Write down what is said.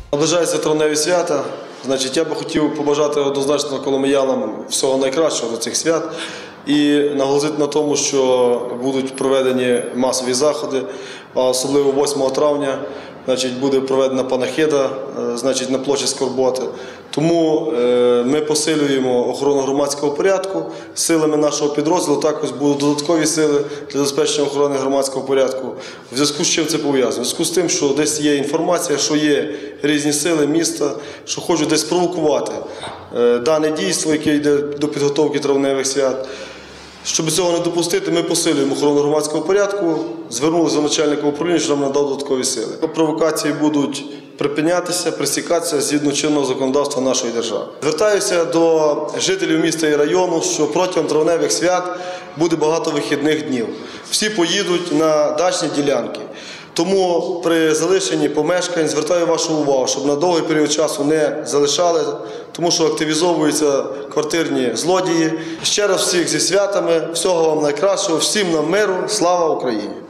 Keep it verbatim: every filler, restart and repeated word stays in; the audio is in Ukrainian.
Наближаються травневі свята. Значить, я би хотів побажати однозначно коломиянам всього найкращого до цих свят і наголосити на тому, що будуть проведені масові заходи, а особливо восьмого травня значить, буде проведена панахида значить, на площі Скорботи. Тому е, ми посилюємо охорону громадського порядку силами нашого підрозділу. Також будуть додаткові сили для забезпечення охорони громадського порядку. В зв'язку з чим це пов'язано? В зв'язку з тим, що десь є інформація, що є різні сили міста, що хочуть десь провокувати е, дане дійство, яке йде до підготовки травневих свят. Щоб цього не допустити, ми посилюємо охорону громадського порядку, звернулися до начальника управління, що нам надав додаткові сили. Провокації будуть припинятися, пресікатися згідно чинного законодавства нашої держави. Звертаюся до жителів міста і району, що протягом травневих свят буде багато вихідних днів. Всі поїдуть на дачні ділянки. Тому при залишенні помешкань звертаю вашу увагу, щоб на довгий період часу не залишали, тому що активізовуються квартирні злодії. Ще раз всіх зі святами, всього вам найкращого, всім нам миру, слава Україні!